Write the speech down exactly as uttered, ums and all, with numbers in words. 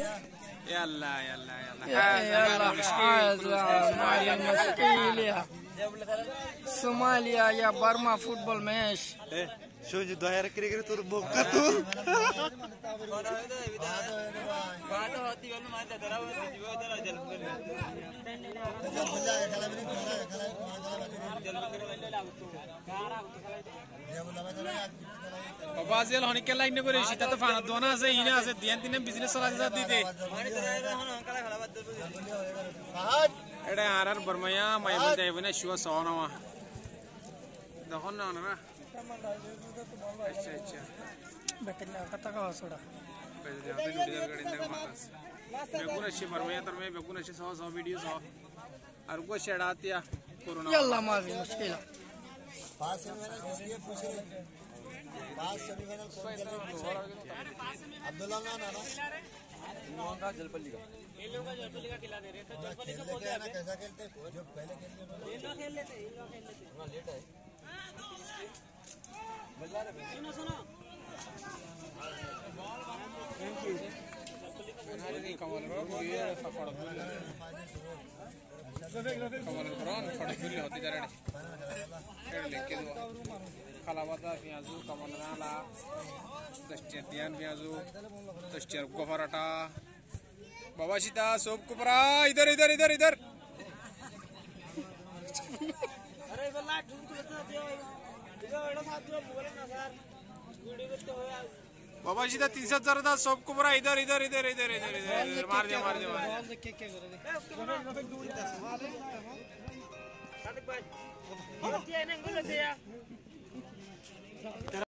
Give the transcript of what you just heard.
يلا يلا يلا يلا هذا مالي مشكلة Somalia या Burma football match شو جو ظاهر كريكر تور بوكا تور बाबाजेल होने के लाइन ने बोले शीता तो फाना दोना से इन्हें आसे दियन तीन बिजनेस वाला जैसा दी थे एडे आरर बर्माया माय बंदे बने शुआ सोना वा दखन ना ना अच्छा अच्छा बेतला कता का सोडा पहले जाते वीडियो कर इंदर मानस बेगुन अच्छी बर्माया तर में बेगुन अच्छी सौ सौ वीडियो सौ और को शेड़ातिया कोरोना यल्ला मावी मुश्किल पास सेमीफाइनल किसके पूछ रहे पास सेमीफाइनल कौन खेल रहा है अब्दुल्ला ना ना इन लोगों का जलपल्ली का इन लोगों का जलपल्ली का खिला दे रहे तो जलपल्ली का बोलते हैं कैसा खेलते जो पहले खेलते इन लोग खेल लेते इन लोग खेल लेते थोड़ा लेट है बल्ला रे सुनो सुनो थैंक यू नहीं कमल ये फफड़ कमल कुरान फड़ फिर होती जा रहे हैं लेके दो खलावाता प्याजू कमल नाला दस्तियान प्याजू दस्तियार गोफराटा बाबा सीता सोप कुपरा इधर इधर इधर इधर अरे बल्ला ढूंढ के बता दियो इधर एडा साथ में बोले ना सर वीडियो करते हो यार बाबा सीता तीन सौ जरदा सोप कुपरा इधर इधर इधर इधर इधर इधर मार दे मार दे मार दे क्या क्या करे सादिक भाई ये ने बोलते यार